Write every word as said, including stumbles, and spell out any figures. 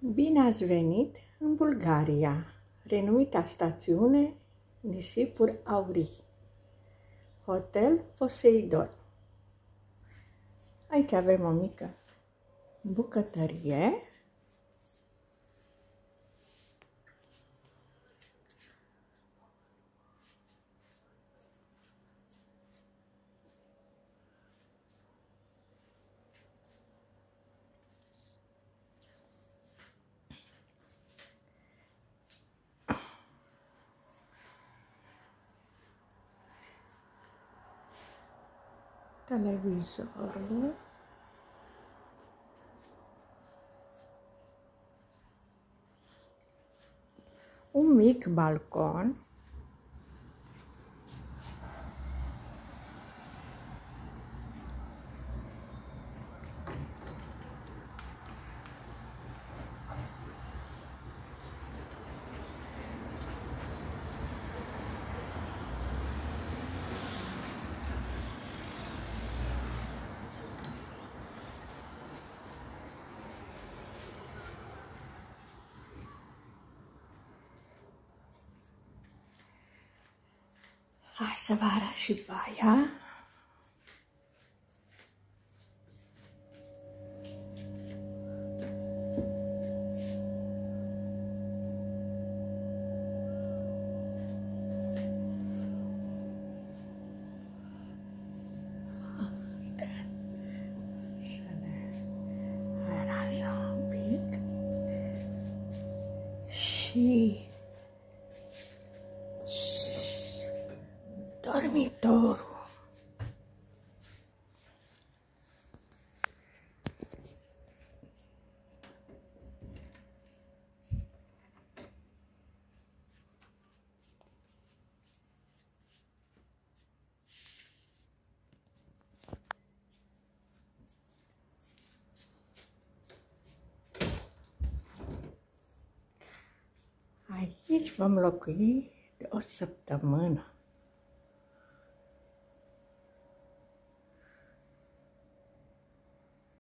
Bine ați venit în Bulgaria, renumita stațiune Nisipuri Aurii, Hotel Poseidon. Aici avem o mică bucătărie. Televizorul. Un mic balcon. Hai să vă arăt și baia. Să ne arătăm un pic. Și dormitorul. Aici vom locui de o săptămână.